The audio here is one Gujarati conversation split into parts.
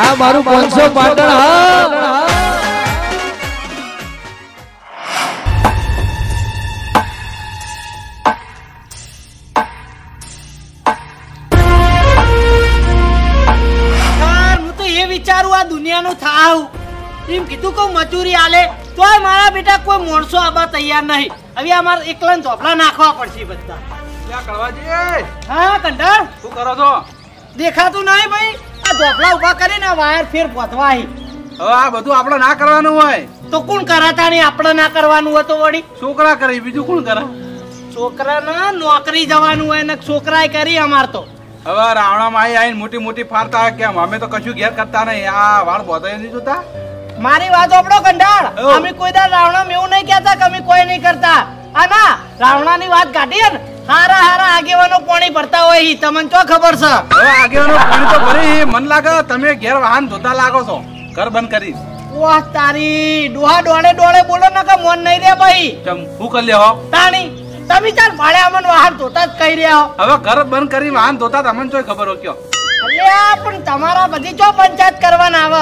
આ મારું 500 પાટણ હા વિચારું આ દુનિયાનું થાવ એમ કીધું કે મજૂરી આલે તોય મારા બેટા કોઈ માણસો આબા તૈયાર નહીં હવે અમાર એકલા ધોપલા નાખવા પડશે બધા ક્યાં કળવાજી હા કંટાળ શું કરો છો દેખાતું નહીં ભાઈ આ ધોપલા ઉભા કરીને વાયર ફેર પોતવા હવે આ બધું આપણે ના કરવાનું હોય તો કોણ કરાતા નહીં આપણે ના કરવાનું હોય તો વળી છોકરા કરે બીજું કોણ કરે છોકરાના નોકરી જવાનું હોય ને છોકરાએ કરી અમાર તો હવે રાવણામાં આવીને મોટી મોટી ફારતા કેમ અમે તો કશું ઘેર કરતા નહીં આ વાળ બોધાઈ નહીં જોતા મારી વાત આપણો કંટાળ અમે કોઈ દા રાવણા એવું નહીં કહેતા કે અમે કોઈ નહીં કરતા આ ના રાવણાની વાત કાઢીએ ને હારા હારા આગેવાનો પાણી ભરતા હોય ઈ તમને તો ખબર છે હવે આગેવાનો પાણી તો ભરી મન લાગે તમે ઘેર વાહન ધોતા લાગો છો ઘર બંધ કરી વાહ તારી ડોહા ડોળે ડોળે બોલો ને કે મોન નહીં રે ભાઈ ચમ શું કરી લેવો તાણી તમે ચાલ ભાડે અમન વાહન ધોતા જ કહી રહ્યા હો હવે ઘર બંધ કરી વાહન ધોતા તમને ચોય ખબર હો કયો અલ્યા પણ તમારા બધી ચો પંચાયત કરવાના આવે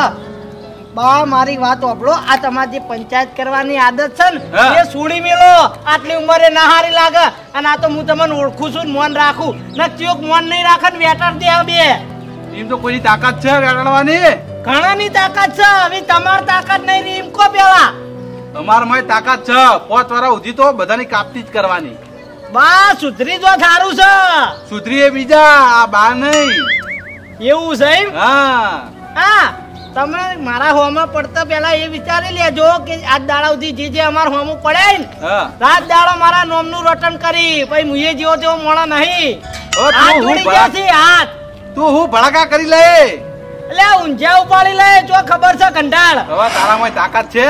બા મારી વાત ઓબળો આ તમારી જે પંચાયત કરવાની આદત છે ને એ છોડી મેલો આટલી ઉંમરે ના હારી લાગે અને આ તો હું તમને ઓળખું છું મોન રાખું ન ચિયોક મોન નહીં રાખે ને વેટાડ દે બે એમ તો કોઈની તાકાત છે વેટાડવાની ઘણાની તાકાત છે હવે તમારી તાકાત નહીં રહી એમ કો પેલા તમારા માં તાકાત છે 5 વર્ષ સુધી તો બધાની કાપતી જ કરવાની બા સુધરી જો થારું છે સુધરી એ બીજા આ બા નહીં એવું છે એમ હા હા તમે મારા હોમાં પડતા પેલા એ વિચારી લેજો કે આજ દાડા સુધી જે અમાર હોમું પડે ને રાત દાડો મારા નોમનું રટન કરી પછી મુએ જેવો તેવો મોણા નહીં હાથ જોડી ગયા છે હાથ તું હું ભડાકા કરી લે એટલે ઊંઝા ઉપાડી લે જો ખબર છે કંટાળ હવે તારામાં તાકાત છે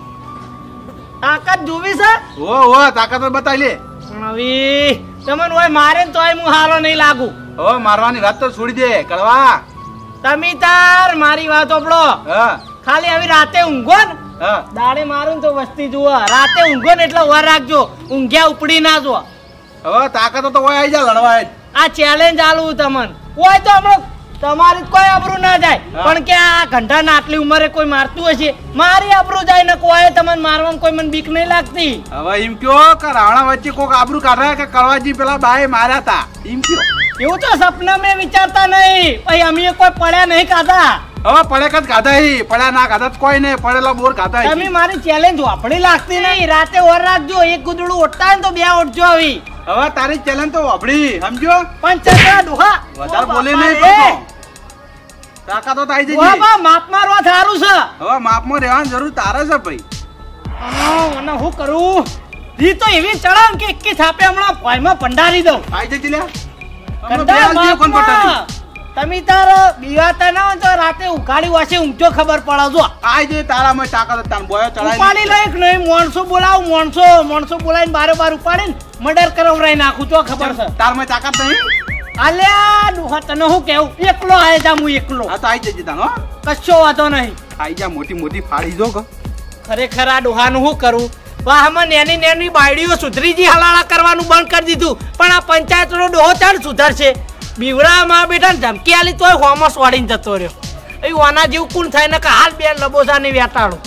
તાકાત જોવી છે ઓ તાકાત બતાવી લે પણ હવે તમને હોય મારે ને તોય હું હારો નહીં લાગુ હવે મારવાની વાત તો છોડી દે કળવા તમે તાર મારી વાત ઓપડો ખાલી હવે રાતે ઊંઘો ને દાડે મારું તો વસ્તી જુઓ રાતે ઊંઘો ને એટલે વાર રાખજો ઊંઘ્યા ઉપડી ના જો હવે તાકાત તો હોય આવી જા લડવા આ ચેલેન્જ આલું તમને હોય તો હમણાં તમારી કોઈ આબરૂ ના જાય પણ કે આ ઘંટા ના આટલી ઉંમરે કોઈ મારતું હશે મારી આબરૂ જાય ને કોઈ તમને મારવામાં કોઈ મને બીક નહીં લાગતી હવે એમ કયો કે રાવણા વચ્ચે કોક આબરૂ કાઢે કે કળવાજી પેલા બાએ માર્યા તા એમ કયો એવું તો સપના મેં વિચારતા નહીં પછી અમે કોઈ પડ્યા નહીં કાઢા હવે પડે કદ કાઢા પડ્યા ના કાઢા કોઈ નહીં પડેલા બોર કાઢા તમે મારી ચેલેન્જ વાપરી લાગતી નહીં રાતે ઓર રાખજો એક ગુદડું ઓટતા ને તો બે ઓટજો આવી હવે તારી ચેલેન્જ તો વાપરી સમજો પંચાયત ડોહા વધારે બોલે નહીં તાકાત તો આવી જશે બાબા માપ મારવા થારું છે હવે માપમાં રહેવાની જરૂર તારે છે ભાઈ અને હું કરું ઈ તો એવી ચડાવ કે એકી છાપે હમણાં ભાઈમાં ભંડારી દઉં આવી જજે લે તમે તાર બીવાતા ના હોય તો રાતે ઉઘાડી વાસે ઊંચો ખબર પડે જો આઈ જે તારામાં તાકાત તાન બોયો ચડાઈ ઉપાડી લઈક નહીં માણસો બોલાવ માણસો બોલાવીને બારે બાર ઉપાડીને મર્ડર કરાવરાઈ નાખું તો ખબર છે તારમાં તાકાત નહીં આલ્યા ડોહા તને હું કેવું એકલો આય જા હું એકલો હા તો આઈ જજે તાન હો કશો વાતો નહીં આઈ જા મોટી મોટી ફાડી જો કે ખરેખર આ ડોહાનું શું કરું વાહમાં નેની બાયડીઓ સુધરીજી હલાળા કરવાનું બંધ કરી દીધું પણ આ પંચાયતનો ડોહો ચાલ સુધરશે બીવડામાં બેઠા ધમકી આલી તોય હોમસ વાળીને જતો રહ્યો એ વાના જેવું કોણ થાય ને કે હાલ બે લબોસાની વેટાડું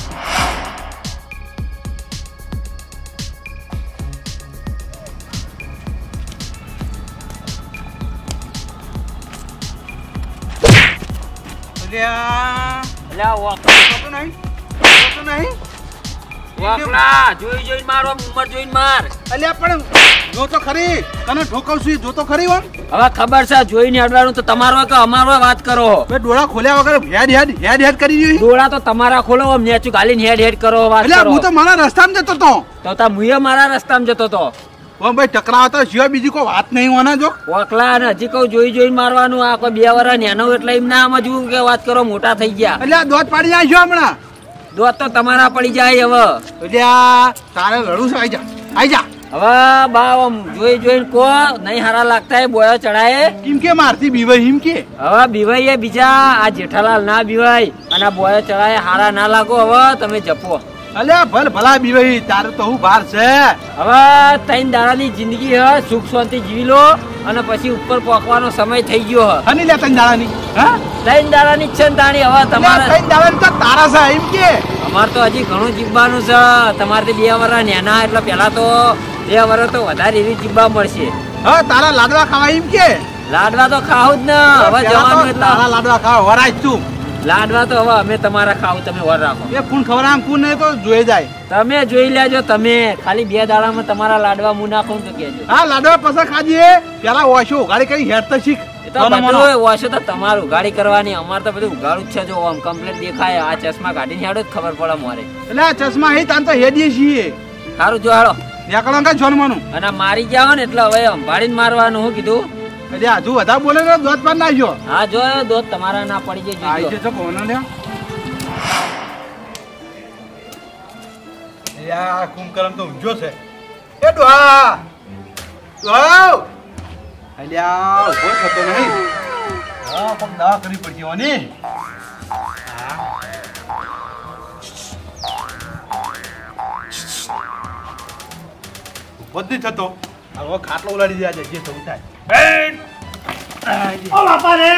જોઈ મારો ઉંમર જોઈને માર અલ્યા પણ જો તો ખરી તને ઠોકવશું જો તો ખરી વન હવે ખબર છે જોઈને અડવાનું તો તમારો કે અમારો વાત કરો બે ડોળા ખોલ્યા વગર હેડ કરી દીધી ડોળા તો તમારા ખોલો નેચું ગાલીને હેડ કરો વાત કરો હું તો મારા રસ્તામાં જતો તો તા મુએ મારા રસ્તામાં જતો તો ઓ ભાઈ ટકરાવતા સિવાય બીજી કોઈ વાત નહીં હોના જો ઓકલા ને હજી કહું જોઈને મારવાનું આ કોઈ 2 વર્ષ નેનો એટલે એમ ના સમજવું કે વાત કરો મોટા થઈ ગયા એટલે દોત પાડી જાય હમણાં દોત તો તમારા પડી જાય હવે એટલે તારે લડું છે આઈ જા હવે બા જોઈને કો નહીં હારા લાગતા બોયો ચડાય કેમ કે મારતી બીવાય હિમ કે હવે બીવાય બીજા આ જેઠાલાલ ના બીવાય અને બોયો ચડાય હારા ના લાગો હવે તમે જપો અલ્યા ભલે ભલા બીવાઈ તારું તો હું બહાર છે. હવે 3 દાડાની જિંદગી હ, સુખ શાંતિ જીવી લો અને પછી ઉપર પહોંચવાનો સમય થઈ ગયો હ. હની લે તને દાડાની હા 3 દાડાની જ છે ને તાણી. હવે તમારે તઈ દાડાની તો તારા છે એમ કે અમારે તો હજી ઘણું જીવવાનું છે. તમારે 2 વર્ષ નેના એટલે પેલા તો 2 વર્ષ તો વધારે એવી જીવવા મળશે. હા તારા લાડવા ખાવા એમ કે લાડવા તો ખાવું જ ને. હવે જવાનું એટલે તારા લાડવા ખાવા વરાય તું. લાડવા તો હવે અમે તમારા ખાવું, તમે વર રાખો. એ કોણ ખવડાવ કોણ નહીં તો જોઈ જાય. તમે જોઈ લેજો. તમે ખાલી 2 દાડામાં તમારા લાડવા મું નાખો ને તો કહેજો. હા લાડવા પસંદ ખાજીએ પેલા ઓછો ગાડી કરી હેડ તો શીખ. એ તો બધું વાસો તો તમારું ઉઘાડી કરવાની. અમારે તો બધું ઉઘાડું જ છે. જો આમ કમ્પ્લીટ દેખાય. આ ચશ્મા કાઢીને હેડો જ ખબર પડે મારે. એટલે આ ચશ્મા હે તાન તો હેડીએ છીએ. સારું જો હાલો નીકળો કા જોનવાનું. અને મારી ગયા હો ને એટલે હવે સંભાળીને મારવાનું. હું કીધું એટલે હજુ વધારે બોલે તો દોત પર નાખ્યો. હા જો દોત તમારા ના પડી જાય. આઈ છે તો કોનો લ્યો. યાર કુંભકરણ તો ઊંઝો છે. એ ડોહા ડોહા અલ્યા ઉભો થતો નહીં. હા પણ દવા કરવી પડશે ઓની. બધી થતો હવે ખાટલો ઉલાડી દે આજે જે થવું થાય. ઓ બાપા રે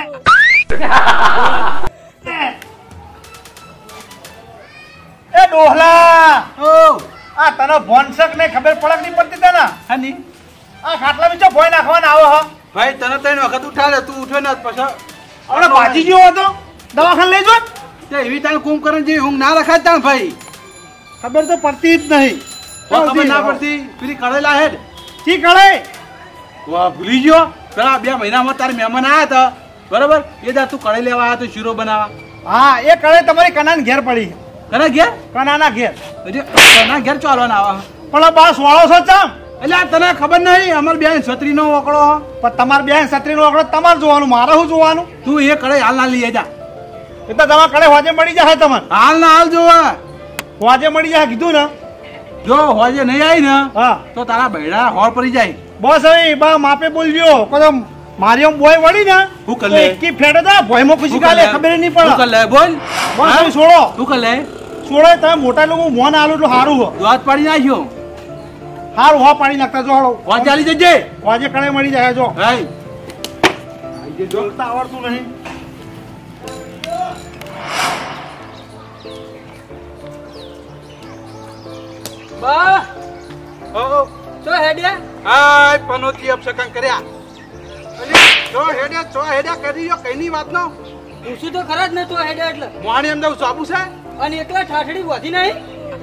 એ ડોહલા ઓ આ તને ભોનસક ને ખબર પડક નહીં પડતી તને હની આ ખાટલા બીજો ભોય નાખવાના આવો હ ભાઈ તને 3 વખત ઉઠાડે તું ઉઠ્યો ને પછી આપણે ભાજી ગયો હતો દવાખાને લઈ જો તે એવી તાણ કુંભકરણ જેવી ઊંઘ ના રખાય તાણ ભાઈ. ખબર તો પડતી જ નહીં. ખબર ના પડતી પેલી કળેલા હેડ ઠીક કળે વાહ ભૂલી ગયો. પેલા 2 મહિનામાં તારે મહેમાન આવ્યા હતા બરોબર. એ દા તું કળે લેવા આવ્યા તો શીરો બનાવવા. હા એ કળે તમારી કનાન ઘેર પડી કના ઘેર કનાના ઘેર કના ઘેર ચાલવાના આવા પણ બાસ વાળો છો ચમ એટલે આ તને ખબર નહીં અમાર બેન છત્રી નો ઓકળો. પણ તમાર બેન છત્રી નો આંકડો તમારે જોવાનું મારે શું જોવાનું. તું એ કળે હાલ ના લઈ જા. એ તો તમારા કળે હોજે મળી જાય તમને હાલ ના હાલ જોવા હોજે મળી જાય કીધું ને. જો હોજે નહીં આવી ને હા તો તારા બૈડા હોળ પડી જાય. બસ હવે બા માપે બોલજો કદમ મારી આમ બોય વળી ને હું કર તો લે? એકી ફેડે તો ભોયમાં ખુશી કાલે ખબર નહીં તું કર પડે. લે બોલ. બસ હા? હવે છોડો તું કર લે. છોડો તમે મોટા લોકો મોન આલું એટલું સારું હો દોત પાડી નાખ્યો. સારું હો પાડી નાખતા જો હળો હોજ ચાલી જજે. હોજે કળે મળી જાય જો હાય જોતા આવડતું નહીં. બા ઓ તો હેડ્યા હાય પનોતી અપસકન કર્યા. અલી જો હેડ્યા છો હેડ્યા કરી જો કઈની વાત નો પૂછ્યું તો ખરા જ ને. તો હેડ્યા એટલે મોહાણી અંદર સાબુ છે અને એકલા ઠાઠડી વધી નહીં.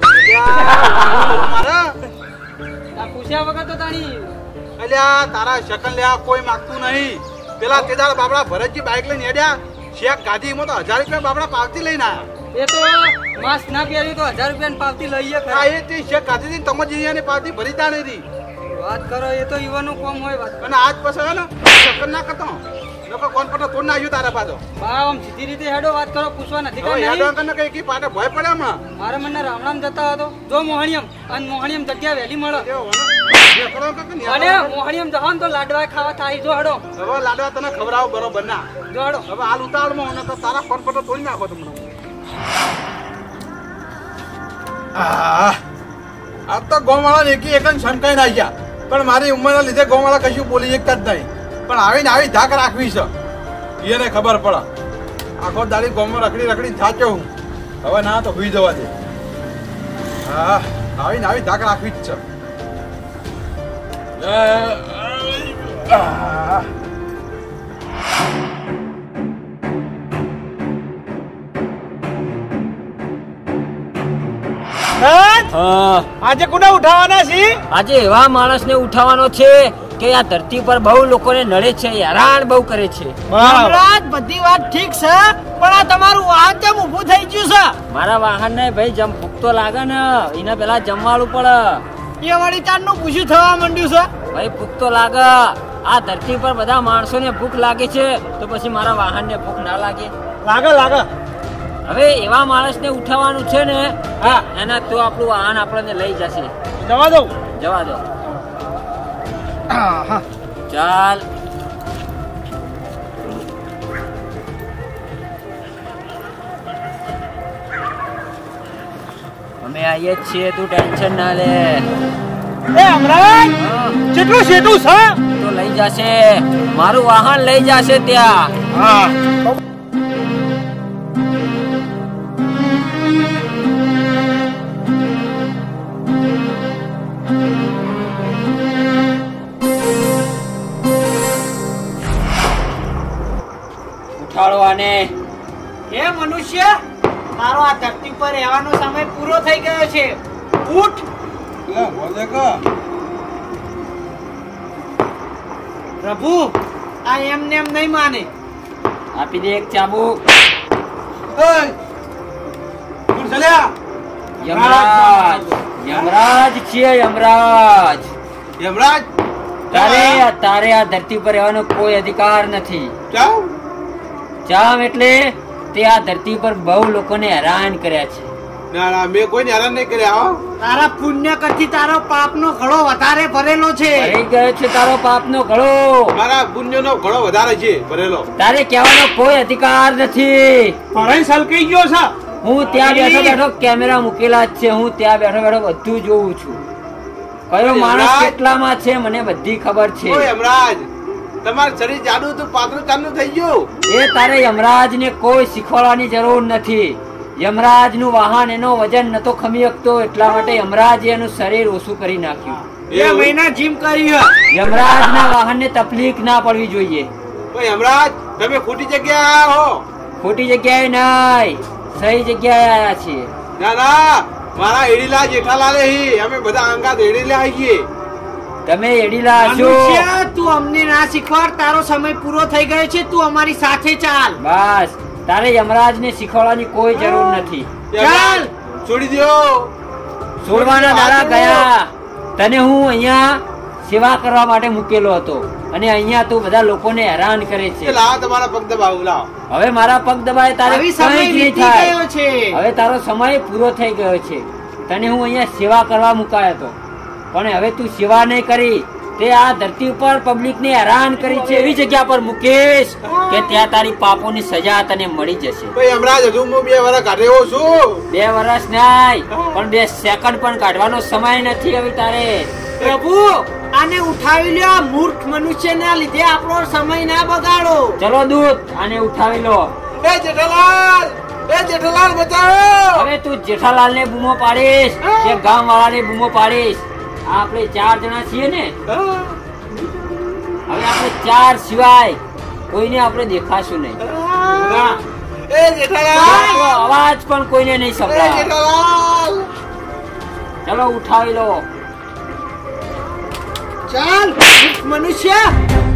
મારા આ પૂછ્યા વગર તો તાણી અલ્યા તારા શકન લેવા કોઈ માંગતું નહીં. પેલા કેદાર બાબડા ભરતજી બાઈક લઈને હેડ્યા શેક ગાડી માં તો 1000 રૂપિયા બાબડા પાવતી લઈને આયા. એ તો માસ્ક ના પહેર્યું તો 1000 રૂપિયાની પાવતી લઈએ આ ખરા. એ તે શેક ગાડી થી તમારી પાવતી ભરી તાણી હતી. વાત કરો એ તો યુવાનું કોમ હોય. વાત અને આજ પછી હે ને શકન ના કરતો લોકો કોણ પટો તોડ ના આવ્યું તારા પાછો. બા આમ સીધી રીતે હેડો. વાત કરો પૂછવા નથી હવે કાંઈ હેડો નહીં. કને કઈ કી પાટે ભય પડે હમણાં. મારા મને રામણામ જતા હતો જો મોહણીયમ અને મોહણીયમ જગ્યા વહેલી મળે. એ હોને. જે કરો કે નહીં અને મોહણીયમ જવાનું તો લાડવા ખાવા થાય. જો હડો હવે લાડવા તને ખવડાવો બરોબર ના. જો હડો. હવે હાલ ઉતાવળમાં મને તો તારા ફોન પટો તોડી નાખો તમને. આ તો ગોમાળા એકી એક શંકાઈ ના ગયા પણ મારી ઉંમરના લીધે ગોમાળા કશું બોલી શકતા જ નહીં. પણ આવીને આવી ધાક રાખવી છે એને ખબર પડે. આખો દાડી ગોમાં રખડી રખડી થાક્યો હું. હવે ના તો હુઈ જવા દે. હા આવીને આવી ધાક રાખવી જ છે. આજે કોને ઉઠાવવાના છે? આજે એવા માણસને ઉઠાવવાનો છે કે આ ધરતી પર બહુ લોકોને નડે છે, હેરાન બહુ કરે છે. હમણાં જ બધી વાત ઠીક છે પણ આ તમારું વાહન કેમ ઊભું થઈ ગયું છે? મારા વાહન ને ભાઈ જમ ભૂખ તો લાગે ને, એના પેલા જમવાડું પડે. એ વળી ચારનું પૂછ્યું થવા માંડ્યું છે. ભાઈ ભૂખ તો લાગે. આ ધરતી પર બધા માણસોને ભૂખ લાગે છે તો પછી મારા વાહન ને ભૂખ ના લાગે? લાગે લાગે. હવે એવા માણસને ઉઠાવવાનું છે ને એના તો આપણું વાહન આપણને લઈ જશે. જવા દઉં. જવા દો. ચાલ અમે આવીએ જ છીએ, તું ટેન્શન ના લે. એ અમરાજ હા, કેટલું સેટું છે? તો લઈ જશે, મારું વાહન લઈ જશે ત્યાં. હા ઉઠાડો આને. એ મનુષ્ય, તારો આ ધરતી પર રહેવાનો સમય પૂરો થઈ ગયો છે. ઉઠ. લે બોલે કા પ્રભુ, આ એમને એમ નહીં માને. આપી દે એક ચાબુક. ઓય કોણ ચાલ્યા? યમરાજ, યમરાજ છીએ, યમરાજ. યમરાજ તારે આ ધરતી પર રહેવાનો કોઈ અધિકાર નથી. ચાલ જામ એટલે તે આ ધરતી પર બહુ લોકોને હેરાન કર્યા છે. ના ના મેં કોઈને હેરાન નહીં કર્યા હો. તારા પુણ્ય કરતી તારો પાપનો ઘડો વધારે ભરેલો છે. ભરાઈ ગયો છે તારો પાપનો ઘડો. મારા પુણ્યનો ઘણો વધારે છે ભરેલો. તારે કહેવાનો કોઈ અધિકાર નથી. ભરાઈ સલકાઈ ગયો છે. હું ત્યાં બેઠો બેઠો કેમેરા મૂકેલા જ છે, હું ત્યાં બેઠો બેઠો બધું જોઉં છું. કયો માણસ યમરાજ. કેટલામાં છે મને બધી ખબર છે. ઓય યમરાજ, તમારું શરીર જાડું તો પાતળું ચાલુ થઈ ગયું. એ તારે યમરાજ ને કોઈ શીખવાડવાની જરૂર નથી. યમરાજ નું વાહન એનો વજન નતો ખમી શકતો, એટલા માટે યમરાજ એનું શરીર ઓછું કરી નાખ્યું. 2 મહિના જીમ કરી હે. યમરાજ ના વાહન ને તકલીફ ના પડવી જોઈએ. ઓય યમરાજ, તમે ખોટી જગ્યાએ આયા હો. ખોટી જગ્યાએ નહીં, સહી જગ્યાએ આયા છીએ. ના ના, મારા એડીલા જેઠાલાલે હી, અમે બધા અંગાત એડીલા આવીએ. તમે એડીલા છો. મનુષ્ય, તું અમને ના શીખવાડ. તારો સમય પૂરો થઈ ગયો છે. તું અમારી સાથે ચાલ. બસ, તારે યમરાજ ને શીખવાડવાની કોઈ જરૂર નથી. ચાલ. છોડી દ્યો. છોડવાના દાડા ગયા. તને હું અહીંયા સેવા કરવા માટે મૂકેલો હતો અને અહીંયા તું બધા લોકોને હેરાન કરે છે. લાવો તમારા પગ દબાવું, લાવો. હવે મારા પગ દબાય તારે આવી કંઈ સમય જ નહીં વીતી થાય. ગયો છે. હવે તારો સમય પૂરો થઈ ગયો છે. તને હું અહીંયા સેવા કરવા મુકાયો હતો, પણ હવે તું સેવા નહીં કરી. તે આ ધરતી ઉપર પબ્લિક ને હેરાન કરી છે એવી જગ્યા પર મૂકીશ કે ત્યાં તારી પાપોની સજા તને મળી જશે. ભાઈ હમણાં જ હજુ હું 2 વર્ષ કાઢ્યો છું. 2 વર્ષ નહીં, પણ 2 સેકન્ડ પણ કાઢવાનો સમય નથી હવે તારે. પ્રભુ, આને ઉઠાવી લ્યો. આ મૂર્ખ મનુષ્યના લીધે આપણો સમય ના બગાડો. ચલો દૂત, આને ઉઠાવી લો. એ જેઠાલાલ, એ જેઠાલાલ બચાવો. હવે તું જેઠાલાલ ને બૂમો પાડીશ કે ગામ વાળા ને બૂમો પાડીશ? આપણે 4 જણા છીએ ને, હવે આપણે 4 સિવાય કોઈને આપણે દેખાશું નહીં. એ જેઠાલાલ, આપણો અવાજ પણ કોઈને નહીં એ સંભળાય. જેઠાલાલ. ચલો ઉઠાવી લો. ચાલ મૂર્ખ મનુષ્ય.